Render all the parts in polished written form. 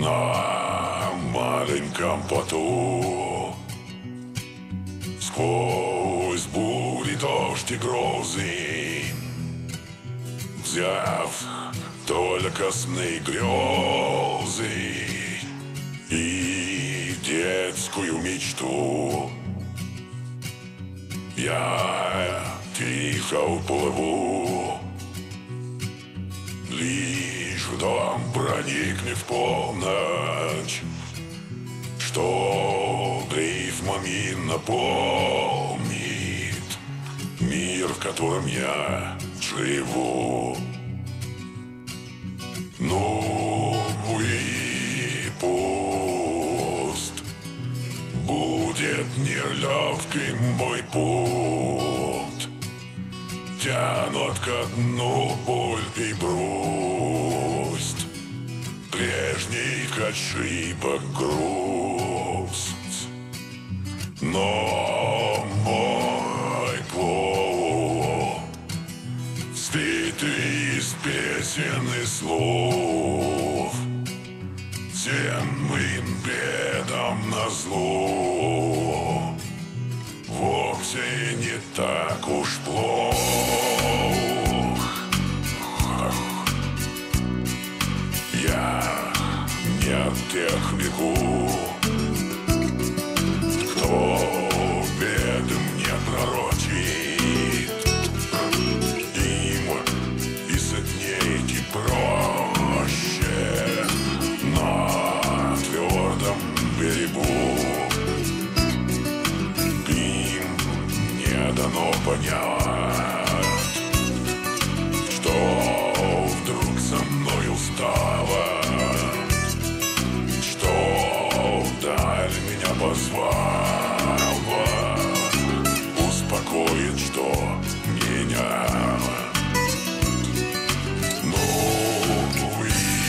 На маленьком плоту сквозь бури, дождь и грозы, взяв только сны, грезы и детскую мечту, я тихо уплыву, лишь в дом проникнет полночь, что рифмами напомнит мир, в котором я живу. Ну и пусть будет нелегким мой путь, тянут ко дну боль и грусть, прежних ошибок грусть. Но мой путь сбитый из песен и слов, всем моим бедам назло, вовсе не так уж плох. Я не от тех бегу, кто бед мне пророчит. Им из дней идти проще на твердом берегу. Им не дано понять, что вдруг со мной устало, что вдаль меня позвало, успокоит, что меня. Ну и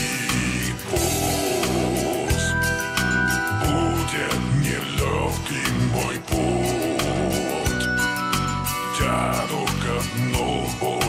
пусть будет нелегким мой путь, тяну ко дну.